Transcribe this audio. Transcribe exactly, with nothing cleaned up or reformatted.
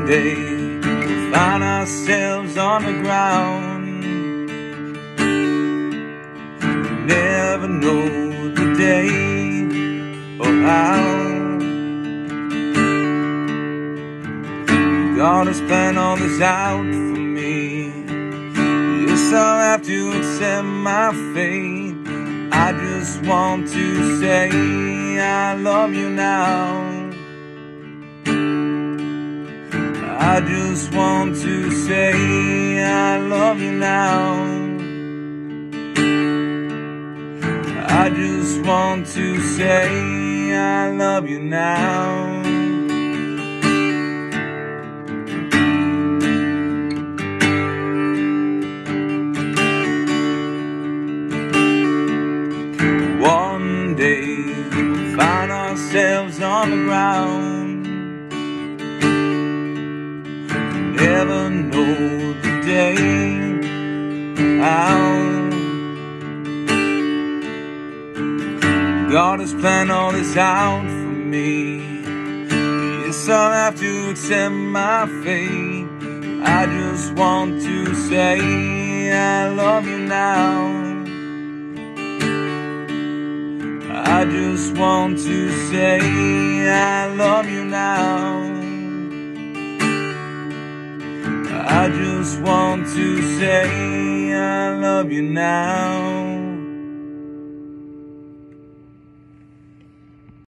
day we'll find ourselves on the ground. We never know the day or how. God has planned all this out for me. Yes, I'll have to accept my fate. I just want to say I love you now. I just want to say I love you now. I just want to say I love you now. One day we'll find ourselves on the ground. Never know the day, how. God has planned all this out for me. Yes, I'll have to accept my fate. I just want to say I love you now. I just want to say I love you now. I just want to say I love you now.